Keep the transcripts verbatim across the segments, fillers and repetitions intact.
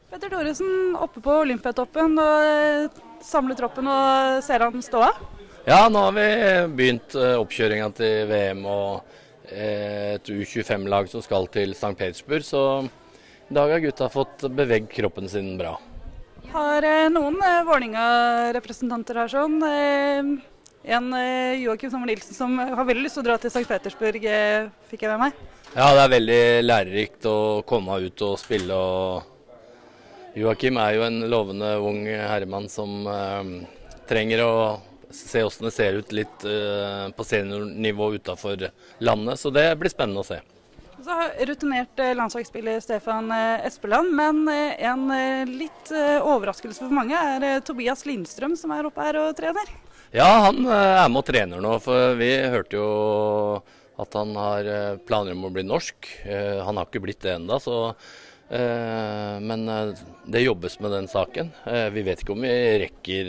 Petter Thoresen oppe på Olympiatoppen og samler troppen og ser han ståa? Ja, nå har vi begynt oppkjøringen til V M og et U tjuefem-lag som skal til Sankt Petersburg, så i dag har gutta fått beveget kroppen sin bra. Har noen Vålerenga-representanter her sånn. En Joakim Sommer Nilsen som har veldig lyst til å dra til Sankt Petersburg, fikk jeg med meg. Ja, det er veldig lærerikt å komme ut og spille. og Joakim er jo en lovende ung herremann som eh, trenger å se hvordan det ser ut litt eh, på seniornivå utenfor landet, så det blir spennende å se. Så har rutinert landslagsspiller Stefan Espeland, men en litt overraskelse for mange er Tobias Lindstrøm som er oppe her og trener. Ja, han er med og trener nå, for vi hørte jo at han har planer om å bli norsk. Han har ikke blitt det enda, så men det jobbes med den saken. Vi vet ikke om vi rekker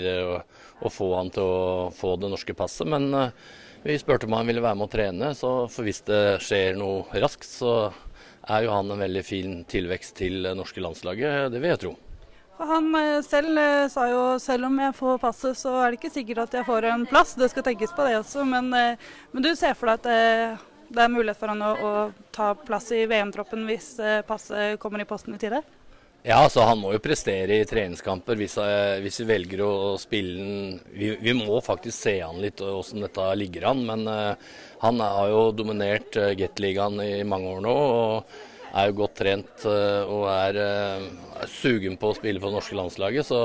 å få han til å få det norske passet, men vi spurte om han ville være med å trene, så for hvis det skjer noe raskt, så er jo han en veldig fin tilvekst til det norske landslaget, det vil jeg tro. For han selv sa jo, selv om jeg får passet, så er det ikke sikkert at jeg får en plass. Det skal tenkes på det også, men, men du ser for deg at det, det er mulighet for han å, å ta plass i V M-troppen hvis passet kommer i posten i tide? Ja, så han må jo prestere i treningskamper hvis, hvis vi velger å spille den. Vi, vi må faktisk se han litt hvordan dette ligger an, men uh, han har jo dominert uh, Gateligaen i mange år nå, og er jo godt trent uh, og er uh, sugen på å spille på det norske landslaget, så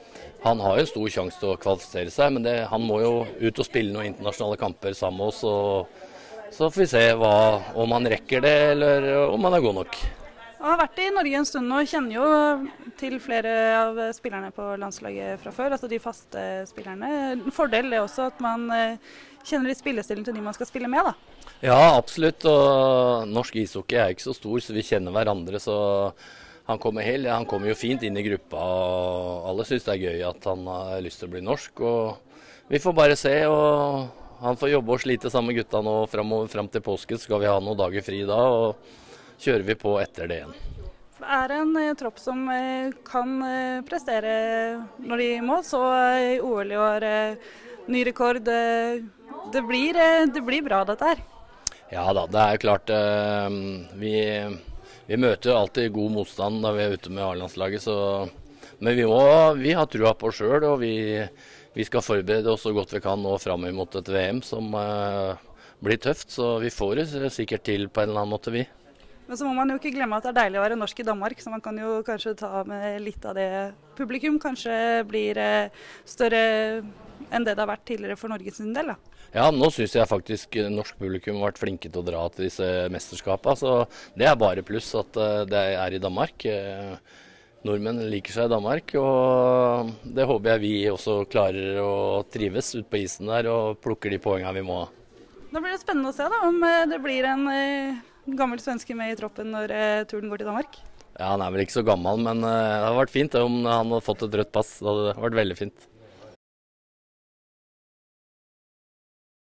han har jo en stor sjanse til å kvalifisere seg, men det, han må jo ut og spille noen internasjonale kamper sammen med oss, og så får vi se hva, om han rekker det, eller om han er god nok. Jeg har vært i Norge en stund og kjenner jo til flere av spillerne på landslaget fra før, altså de faste spillerne. En fordel er også at man kjenner litt spillestilen til de man skal spille med, da. Ja, absolutt. Og norsk ishockey er ikke så stor, så vi kjenner hverandre. Så han kommer, helt, han kommer jo fint inn i gruppa, og alle synes det er gøy at han har lyst til å bli norsk. Og vi får bare se, og han får jobbe og slite sammen med gutta nå frem, frem til påsken. Så skal vi ha noen dager fri da, og kjører vi på etter det igjen. Det er en eh, tropp som eh, kan eh, prestere når de må, så i O L i år, eh, ny rekord, eh, det, blir, eh, det blir bra dette her. Ja da, det er klart, eh, vi, vi møter alltid god motstand da vi er ute med A-landslaget, så, men vi, må, vi har trua på oss selv, og vi, vi skal forberede oss så godt vi kan nå frem mot et V M som eh, blir tøft, så vi får det sikkert til på en eller annen måte vi. Men så må man jo ikke glemme at det er deilig å være norsk i Danmark, så man kan jo kanskje ta med litt av det. Publikum kanskje blir større enn det det har vært tidligere for Norges del, da. Ja, nå synes jeg faktisk norsk publikum har vært flinke til å dra til disse mesterskapene, så det er bare pluss at det er i Danmark. Nordmenn liker seg i Danmark, og det håper jeg vi også klarer å trives ut på isen der og plukker de poengene vi må ha. Da blir det spennende å se da, om det blir en gammel svenske med i troppen når eh, turen går til Danmark? Ja, han er vel ikke så gammel, men eh, det har vært fint om han hadde fått et rødt pass. Det hadde vært veldig fint.